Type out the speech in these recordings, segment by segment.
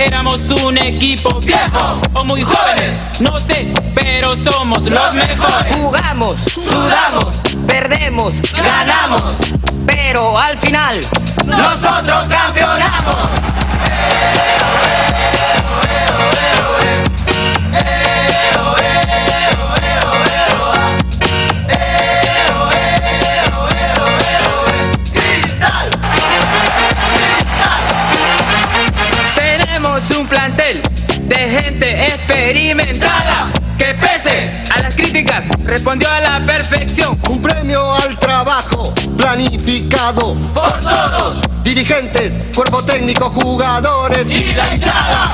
Éramos un equipo viejo o muy jóvenes, no sé, pero somos los mejores. Jugamos, sudamos, perdemos, ganamos, pero al final nosotros campeonamos. Tenemos un plantel de gente experimentada que pese a las críticas respondió a la perfección. Un premio al trabajo planificado Por todos dirigentes, cuerpo técnico, jugadores y la hinchada.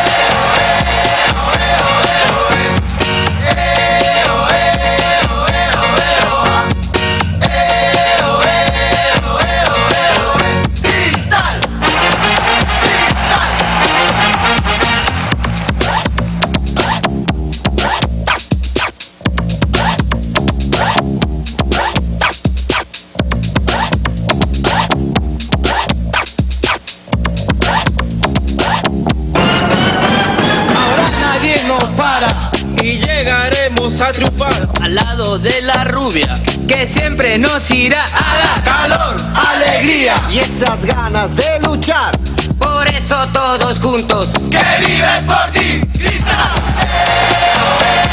Y llegaremos a triunfar Al lado de la rubia Que siempre nos irá a dar calor, alegría. y esas ganas de luchar. Por eso todos juntos que vives por ti, Cristal.